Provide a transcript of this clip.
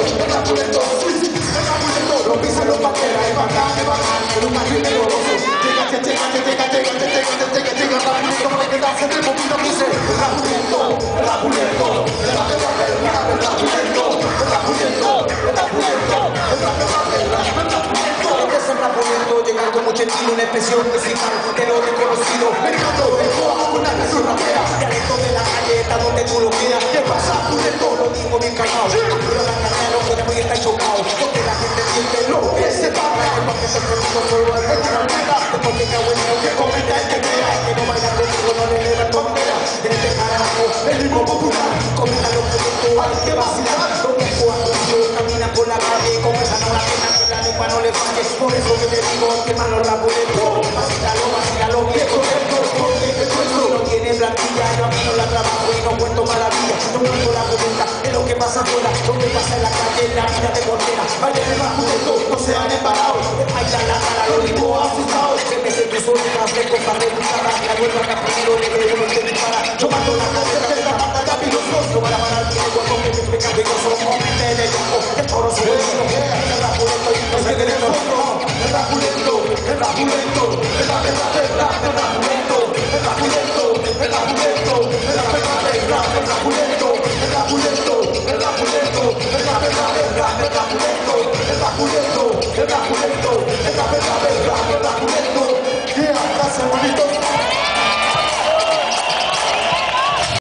el rapulento, el rapulento, lo pisan los pateras, es bacán, el un macho peligroso. Llega, rapulento, para que danse el poquito que dice, rapulento, el rapulento, el rapulento, el rapulento, el rapulento, el rapulento. Es el rapulento, llegar con mucho estilo, una expresión musical de lo desconocido. Mercado de coa, una canción rapera, dialecto de la calle, está donde tú lo quieras. ¿Qué pasa? Rapulento, lo digo bien calmado. Pero la carrera no puede muy estar chocado, porque la gente siente lo que se paga. El paquete perdido solo al que la vida, después que cago en el que comenta el que crea, el que no baila contigo no le leva bandera. Desde carajo, el ritmo popular, comenta los proyectos, hay que vacilar. Los viejos anuncios caminan por la calle, conversan a la pena que la lengua no le falle. Por eso que te digo que mano rapulento, vacílalo viejo, porque el puesto no tiene plantilla, yo a mí no la trabajo y no cuento maravillas. No digo la pregunta, es lo que pasa afuera, lo que pasa en la calle, en la vida de cualquiera. Vaya el rapulento, no se han embarado, bailan la cara, los ritmos asustados. Se me tus orejas, de copas de buscadas, la vuelva a capítulo, le veo uno te dispara, yo mando la cara.